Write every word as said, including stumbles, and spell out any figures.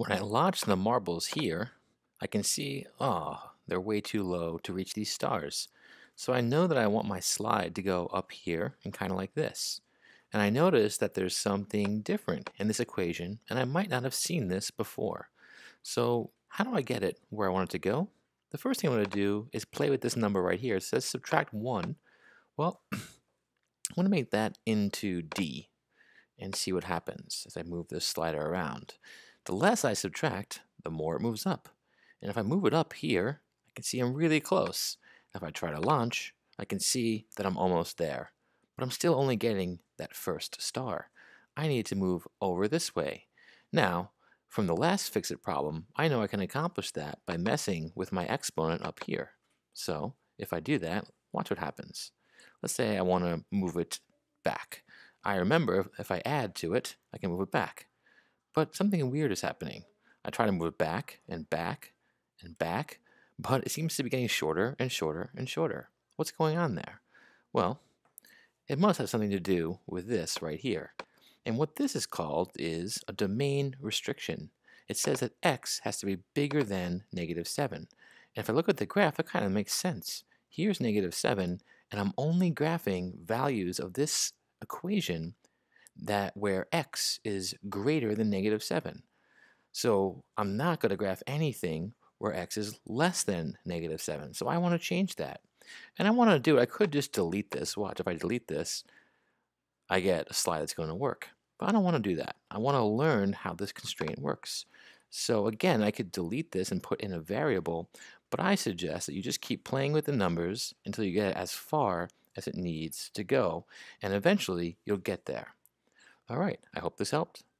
When I launch the marbles here, I can see, oh, they're way too low to reach these stars. So I know that I want my slide to go up here and kind of like this. And I notice that there's something different in this equation, and I might not have seen this before. So how do I get it where I want it to go? The first thing I'm going to do is play with this number right here. It says subtract one. Well, I want to make that into D and see what happens as I move this slider around. The less I subtract, the more it moves up. And if I move it up here, I can see I'm really close. If I try to launch, I can see that I'm almost there. But I'm still only getting that first star. I need to move over this way. Now, from the last fix-it problem, I know I can accomplish that by messing with my exponent up here. So, if I do that, watch what happens. Let's say I want to move it back. I remember if I add to it, I can move it back. But something weird is happening. I try to move it back and back and back, but it seems to be getting shorter and shorter and shorter. What's going on there? Well, it must have something to do with this right here. And what this is called is a domain restriction. It says that x has to be bigger than negative seven. And if I look at the graph, it kind of makes sense. Here's negative seven, and I'm only graphing values of this equation that where x is greater than negative seven. So I'm not going to graph anything where x is less than negative seven. So I want to change that. And I want to do it. I could just delete this. Watch, if I delete this, I get a slide that's going to work. But I don't want to do that. I want to learn how this constraint works. So again, I could delete this and put in a variable, but I suggest that you just keep playing with the numbers until you get as far as it needs to go, and eventually you'll get there. All right, I hope this helped.